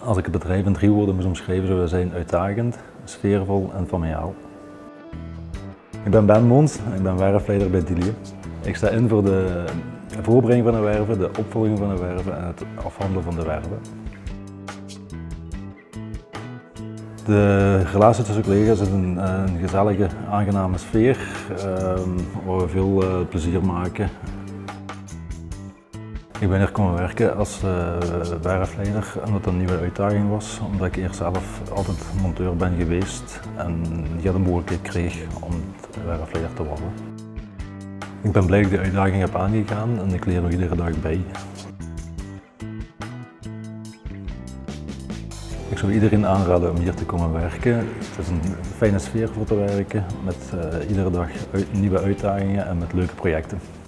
Als ik het bedrijf in 3 woorden moest omschrijven, zou dat zijn uitdagend, sfeervol en familiaal. Ik ben Ben Moons, ik ben werfleider bij Dilie. Ik sta in voor de voorbereiding van de werven, de opvolging van de werven en het afhandelen van de werven. De relatie tussen collega's is een gezellige, aangename sfeer waar we veel plezier maken. Ik ben hier komen werken als werfleider omdat het een nieuwe uitdaging was, omdat ik eerst zelf altijd monteur ben geweest en niet de mogelijkheid kreeg om werfleider te worden. Ik ben blij dat ik de uitdaging heb aangegaan en ik leer nog iedere dag bij. Ik zou iedereen aanraden om hier te komen werken. Het is een fijne sfeer voor te werken met iedere dag nieuwe uitdagingen en met leuke projecten.